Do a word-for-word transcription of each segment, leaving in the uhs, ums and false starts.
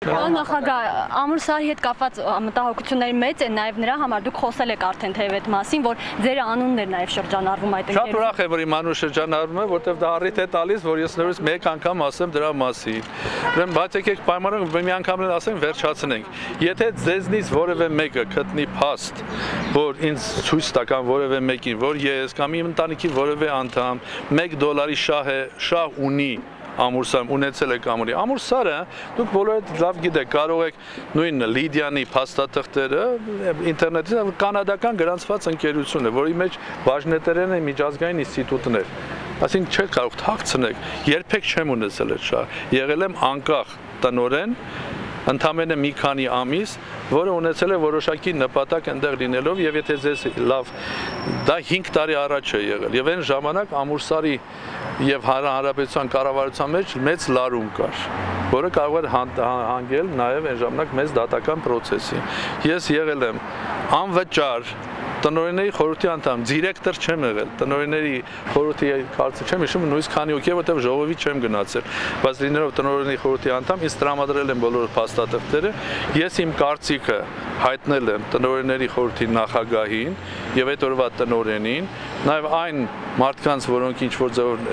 Նախագահ, Ամուլսարի հետ կապված մտահոգությունների մեծ են նաև նրա համար, դուք խոսել եք արդեն թեև այդ մասին, որ ձեր անունն էր նաև շրջանառվում այդ ընկերությունից։ Շատ ուրախ եմ, որ իմ անունը շրջանառվում է, որտեղ դա առիթ է տալիս, որ ես նորից մեկ անգամ ասեմ դրա մասին։ Ուրեմն բայց եկեք պայմանով մի անգամ էլ ասենք, վերջացնենք։ Եթե ձեզնից որևէ մեկը գտնի փաստ, որ ինձ ցույց տա կամ որևէ մեկին, որ ես կամ իմ ընտանիքի որևէ անդամ մեկ դոլարի շահ է, շահ ունի Ամուրսարը ունեցել եք Ամուրի։ Ամուրսարը դուք բոլորը լավ գիտեք, կարող եք նույն Լիդիանի փաստաթղթերը ինտերնետից կանադական գրանցված ընկերություն է, որի մեջ բաժնետերեն է միջազգային ինստիտուտներ։ Այսինքն չեք կարող թաքցնեք, երբեք չեմ ունեցել այդ շահ։ Եղել եմ անկախ տնօրեն, ընդամենը մի քանի ամիս, որը ունեցել է որոշակի նպատակ այնտեղ լինելով, եւ եթե ձեզ լավ դա հինգ տարի առաջ է եղել եւ այն ժամանակ Ամուրսարի եւ հանրապետության կառավարության մեջ մեծ լարում կար, որը կարող էր հանգել նաեւ այն ժամանակ մեծ դատական process-ի։ Ես եղել եմ անվճար տնօրենների խորհրդի անդամ, դիրեկտոր չեմ եղել, տնօրենների խորհրդի կարծիք չեմ հիշում, նույնիսկ քանի հոգի է, որտեղ ժողովի չեմ գնացել, բայց լինելով տնօրենների խորհրդի անդամ, ինձ տրամադրել են բոլոր փաստաթղթերը, ես իմ կարծիքը հայտնել եմ տնօրենների խորհրդի նախագահին եւ այդ օրվա տնօրենին, նաեւ այն մարդկանց, որոնք ինչ որ ձեւով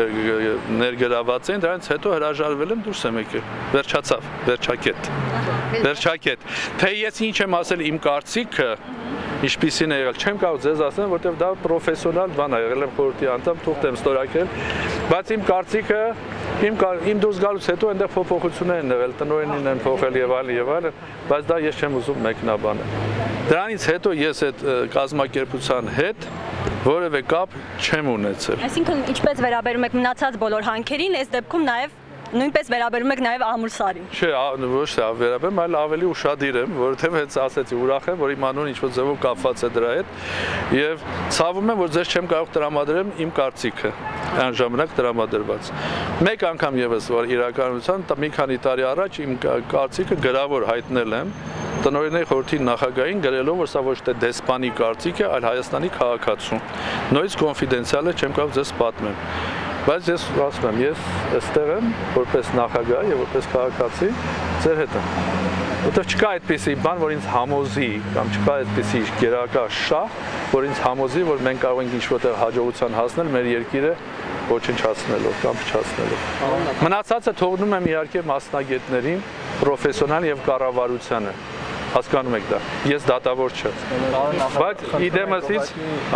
ներգրաված են, դրանից հետո հրաժարվել եմ, դուրս եմ եկել, վերջացավ, վերջակետ, վերջակետ, թե ես ինչ եմ ասել իմ կարծիքը Ինչպիսին է եղել, չեմ կարող ձեզ ասեմ, որտեղ դա պրոֆեսիոնալ բան է, եղել եմ խորհրդի անդամ, թուղթ եմ ստորագրել, բայց իմ կարծիքը, իմ իմ դուրս գալուց հետո այնտեղ փոփոխություններ են եղել, տնօրենին են փոխել եւ այլն եւ այլն, բայց դա ես չեմ ուզում մեկնաբանել։ Դրանից հետո ես այդ կազմակերպության հետ որևէ կապ չեմ ունեցել։ Այսինքն ինչպես վերաբերում եք մնացած բոլոր հանքերին, այս դեպքում նաեւ նույնպես վերաբերում եք նաև Ամուրսարին։ Չէ, ոչ թե վերաբերում, այլ ավելի ուշադիր եմ, որովհետև հենց ասեցի, ուրախ եմ, որ իմ անունը ինչ-որ ձևով կապված է դրա հետ, եւ ցավում եմ, որ ձեզ չեմ կարող տրամադրել իմ կարծիքը, այն ժամանակ տրամադրված։ Մեկ անգամ եւս որ իրականության մի քանի տարի առաջ իմ կարծիքը գրավոր հայտնել եմ տնօրենների խորհրդի նախագահին գրելով, որ սա ոչ թե դեսպանի կարծիք է, այլ Հայաստանի քաղաքացու։ Նույնիսկ կոնֆիդենցիալ է, չեմ կարող ձեզ պատմեմ։ Բայց ես ասում եմ, ես այստեղ եմ որպես նախագահ եւ որպես քաղաքացի ձեր հետ եմ։ Որտեղ չկա այդպիսի բան, որ ինձ համոզի, կամ չկա այդպիսի գերակա շահ, որ ինձ համոզի, որ մենք կարող ենք ինչ-որտեղ հաջողության հասնել մեր երկիրը ոչնչացնելով կամ փչացնելով։ Մնացածը թողնում եմ իհարկե մասնագետներին, պրոֆեսիոնալ եւ կառավարությանը։ Հասկանում եք դա։ Ես դատավոր չեմ։ Բայց իդեմասից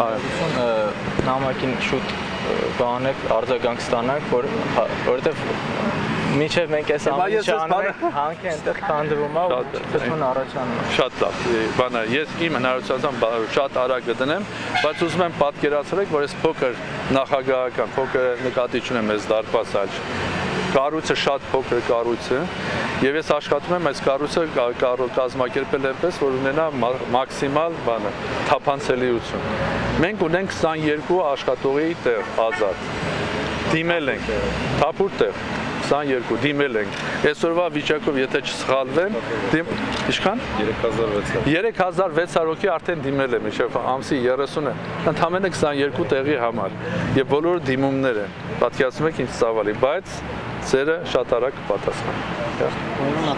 նամակին շուտ կանեք արձագանք ստանանք, որ որովհետև մինչև մենք այս ամենը անենք, հանքը այնտեղ քանդվում է, դեպքում առաջանում է։ Շատ լավ, բանը, ես իմ հնարավորությամբ շատ արագ գտնեմ, բայց ուզում եմ պատկերացրեք, որ այս փոքր նախագահական, փոքր նկատի չունեմ այս դարպաս այլ կառույցը շատ փոքր կառույց է, եւ ես աշխատում եմ այս կառույցը կազմակերպել այնպես, որ ունենա մաքսիմալ բանը, թափանցելիություն։ Մենք ունենք քսաներկու աշխատողի տեղ ազատ։ Դիմել ենք, թափուր տեղ, քսաներկու դիմել ենք։ Այսօրվա վիճակով եթե չսխալվեմ, ինչքան երեք հազար վեց հարյուր հոգի արդեն դիմել եմ, մինչև ամսի երեսունը, ընդամենը քսաներկու տեղի համար, եւ բոլորը դիմումներ են։ Պատկերացնում եք ինչ ծավալի, բայց ծերը շատ արագ կպատասխանի։